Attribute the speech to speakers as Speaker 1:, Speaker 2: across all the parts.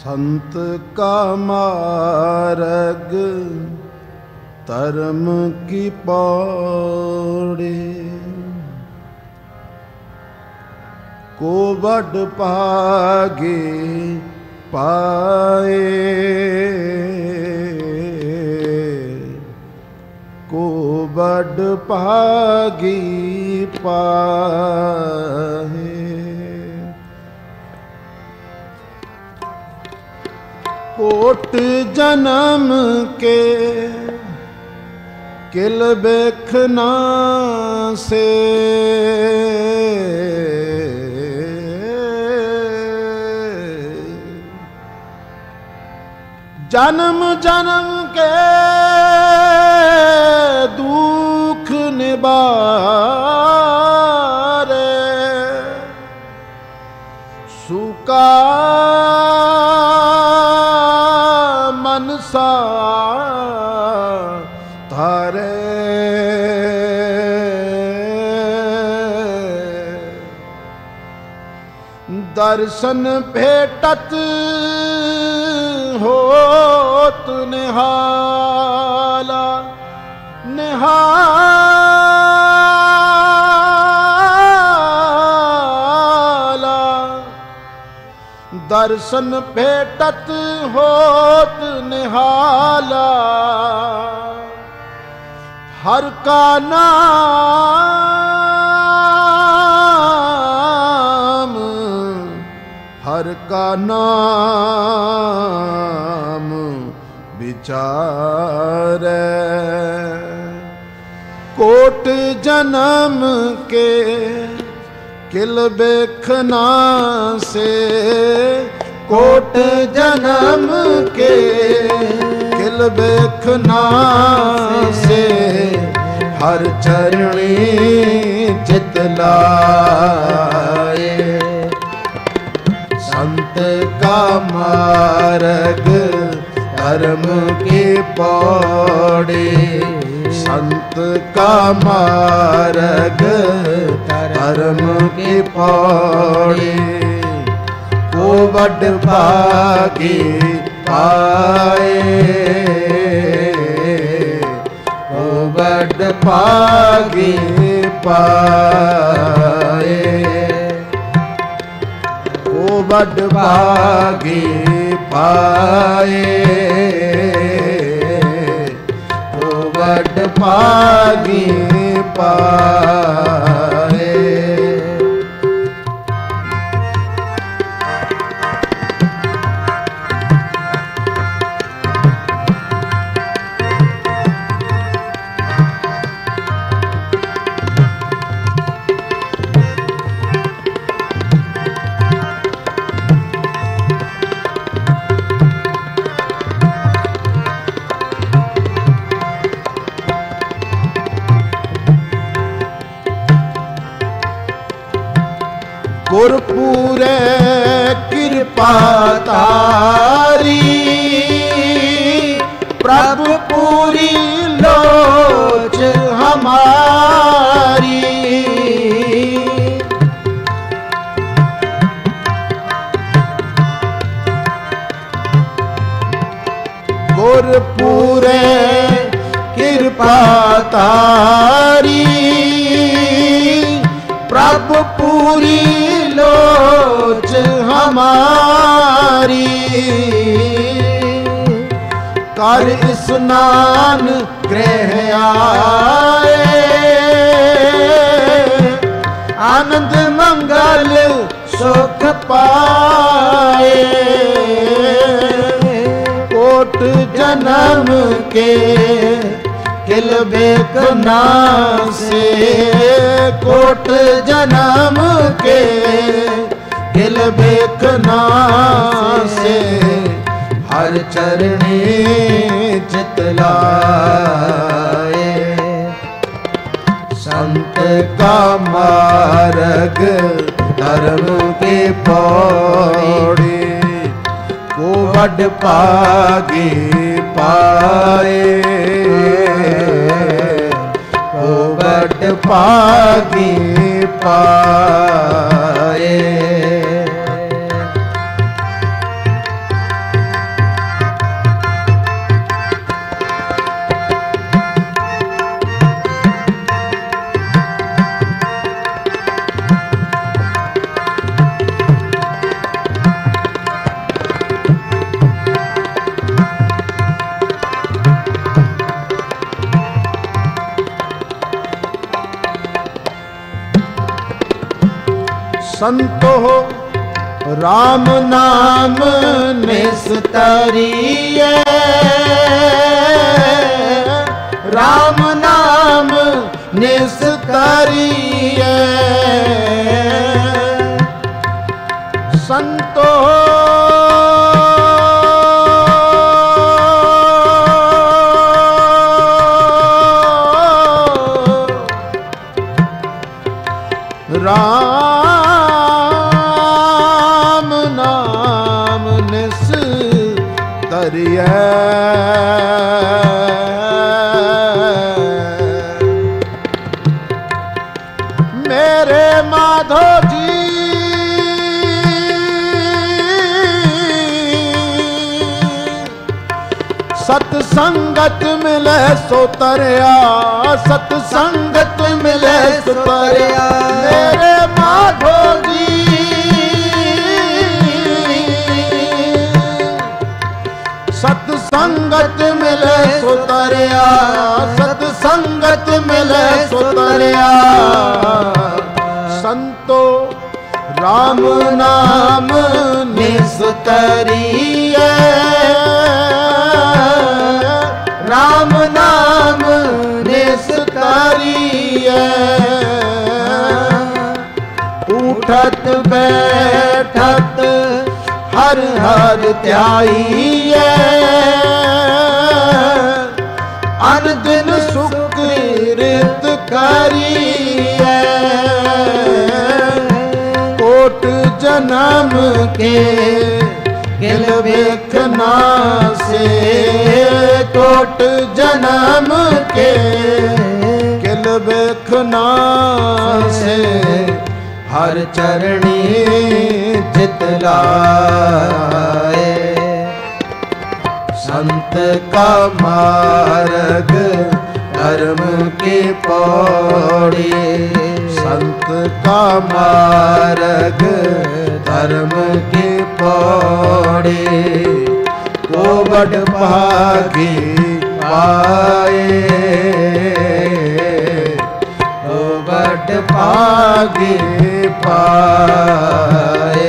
Speaker 1: संत का मार्ग धर्म की पौड़ी, को बड़ पागे पाए, को बड़ पागी पाए। कोट जन्म के किल बेखना से, जन्म जन्म के दुख निबारे, सुका मनसा थारे, दर्शन भेटत होत निहाला, निहाला, दर्शन भेटत होत निहाला, हर का नाम, हर का नाम विचारे। कोट जन्म के किल बेखना से, कोट जन्म के किल बेखना से, हर चरणी चित लाए। संत का मार्ग धर्म की पौड़ी, संत का मार्ग धर्म की पौड़ी, को बड़ भागी पाए, को बड़ भागी पाए, को बड़ भागी पाए, को बड़ भागी पाए। गुरपुरे कृपा तारी, प्रभु पूरी लोच हमारी। गुरपुरे कृपा तारी, प्रभु पूरी लोच हमारी। कर स्नान गृह आए, आनंद मंगल सुख पाए। कोट जन्म के किल बेखना से, कोट जन्म के किल बेखना से, हर चरणी चित लाए। संत का मार्ग धर्म के पौड़ी, को बड़ पागे पाए, को बड़ पागे पाए। संतो राम नाम निस्तरिए, राम नाम निस्तरिए। संतो राम नाम निस्तरिए। मेरे माधो जी सतसंगत मिले सो तरिया, सतसंगत मिले सो तरिया। मेरे माधो जी सतसंगत मिले सो तरिया, सतसंगत मिले सो तरिया। संतो राम नाम निस्तरिए, राम नाम निस्तरिए। उठत बैठत हर हर ध्याइए, अन दिन सुकृत करिए। कोट जन्म के गिल बिखना से, कोट जन्म के गिल बिखना से। हर चरणी जितलाए, संत का मार्ग धर्म की पौड़ी। संत का मार्ग धर्म की पौड़ी। को बड़ भागी पाए, को बड़ भागी पाए।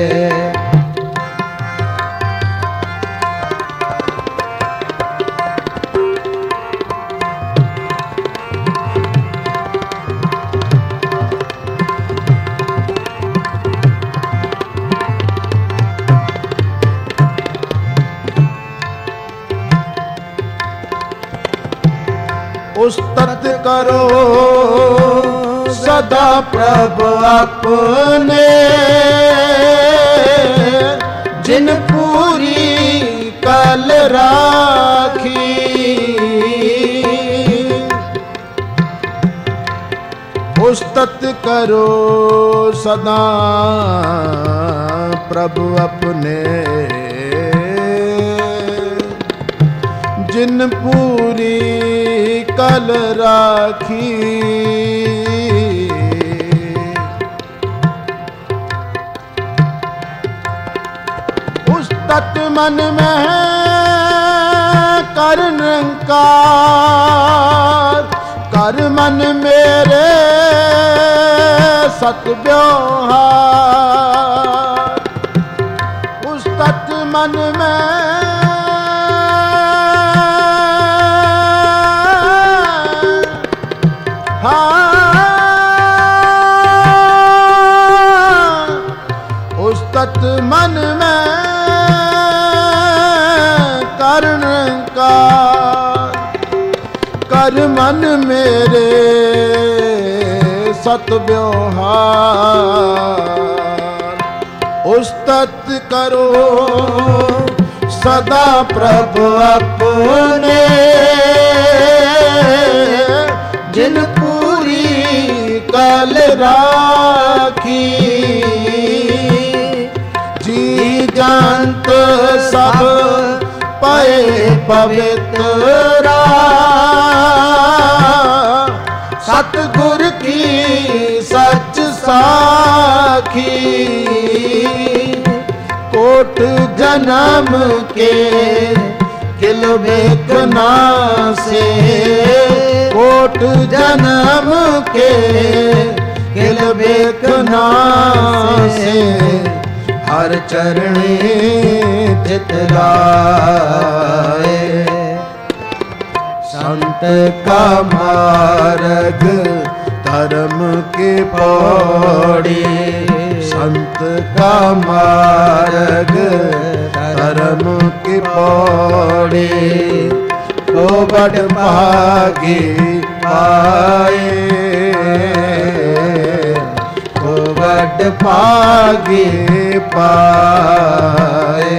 Speaker 1: उस्तत करो सदा प्रभु अपने, जिन पूरी कल राखी। उस्तत करो सदा प्रभु अपने, जिन पूरी कल राखी। उस्तत मन में कर निरंकार, कर मन मेरे सत व्यवहार। उस्तत मन में उस्तत मन में कर्ण का, कर मन मेरे सत व्यवहार। उस्तत करो सदा प्रभु अपने, जिन पूरी कल राखी। जी जानत सब पाए पवित्रा, सतगुर की सच साखी। कोट जन्म के किल बेकना से, कोट जन्म के किल बेखना से हर चरणी चित लाए। संत का मार्ग धर्म की पौड़ी, संत का मार्ग धर्म की पौड़ी, तो बड़ भागी पाए, तो बड़ भागी पाए।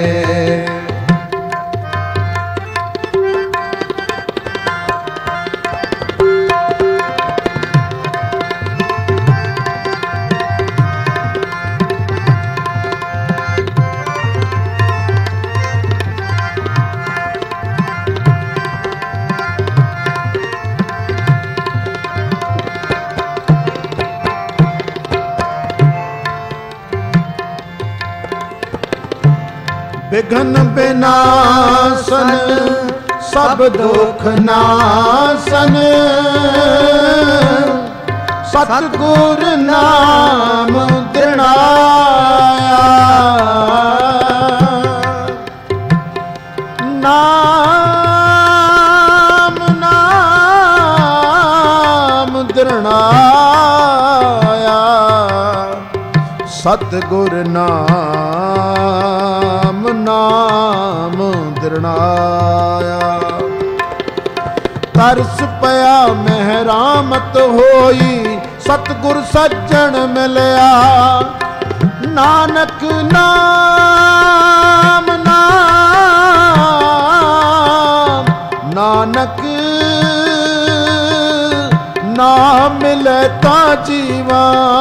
Speaker 1: विघ्न विनाशन सब दुख नाशन, सतगुर नाम दृढ़ाया। नाम नाम दृढ़ाया, सतगुर नाम नाम दृढ़ाया। तरस पया मेहरामत होई, सतगुर सज्जन मिलया। नानक नाम नाम, नानक नाम मिले ता जीवा।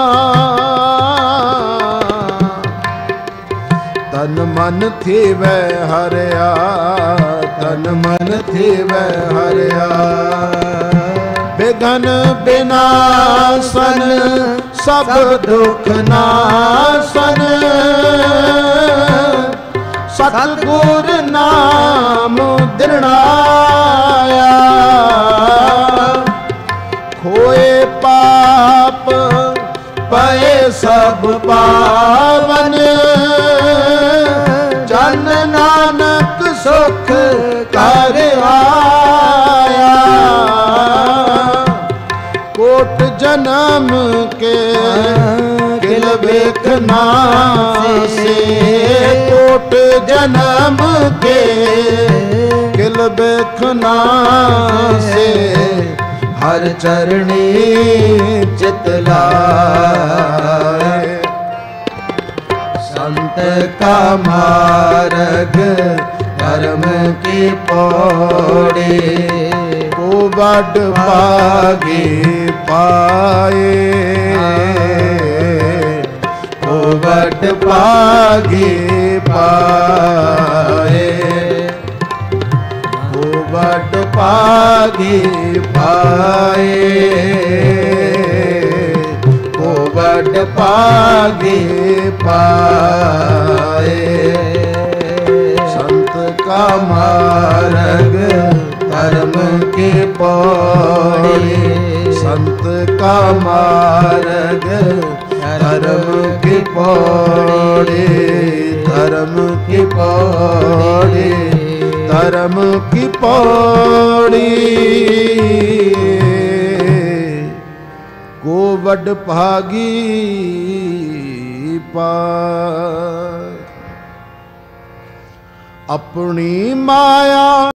Speaker 1: तन मन थी वह हरिया, तन मन थी वह हरिया। विघ्न विनाशन सब दुख नाशन, सतगुर नाम दृढ़ाया। खोए पाप पए सब पावन, जन नानक सुख कर आया। कोट जन्म के किल बेखना से, कोट जन्म के किल बेखना से हर चरणी चित लाए। संत का मार्ग धर्म की पौड़ी, को बड़ भागी पाए, को बड़ भागी पाए, को बड़ भागी पाए, को बड़ भागी पाए। संत का मार्ग धर्म की पौड़ी, संत का मार्ग धर्म की पौड़ी, धर्म की पौड़ी, धर्म की पौड़ी, को बड़ भागी पाए। अपनी माया